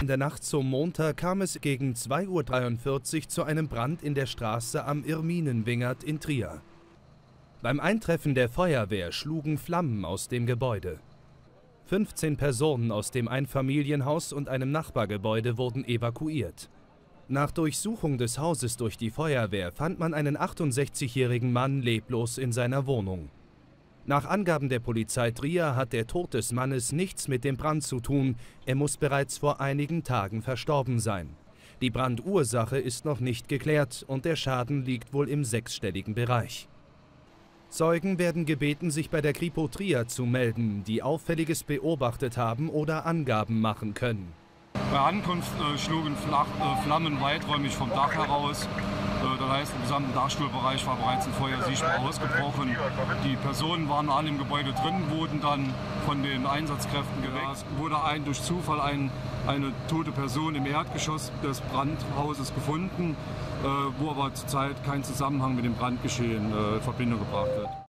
In der Nacht zum Montag kam es gegen 2:43 Uhr zu einem Brand in der Straße am Irminenwingert in Trier. Beim Eintreffen der Feuerwehr schlugen Flammen aus dem Gebäude. 15 Personen aus dem Einfamilienhaus und einem Nachbargebäude wurden evakuiert. Nach Durchsuchung des Hauses durch die Feuerwehr fand man einen 68-jährigen Mann leblos in seiner Wohnung. Nach Angaben der Polizei Trier hat der Tod des Mannes nichts mit dem Brand zu tun. Er muss bereits vor einigen Tagen verstorben sein. Die Brandursache ist noch nicht geklärt und der Schaden liegt wohl im sechsstelligen Bereich. Zeugen werden gebeten, sich bei der Kripo Trier zu melden, die Auffälliges beobachtet haben oder Angaben machen können. Bei Ankunft schlugen Flammen weiträumig vom Dach heraus. Das heißt, im gesamten Dachstuhlbereich war bereits ein Feuer sichtbar ausgebrochen. Die Personen waren alle im Gebäude drin, wurden dann von den Einsatzkräften geweckt. Es wurde durch Zufall eine tote Person im Erdgeschoss des Brandhauses gefunden, wo aber zurzeit kein Zusammenhang mit dem Brandgeschehen in Verbindung gebracht wird.